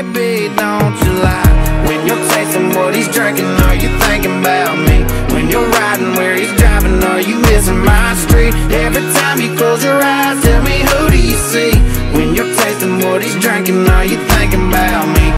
baby, don't you lie. When you're tasting what he's drinking, are you thinking about me? When you're riding where he's driving, are you missing my street? Every time you close your eyes, tell me, who do you see? When you're tasting what he's drinking, are you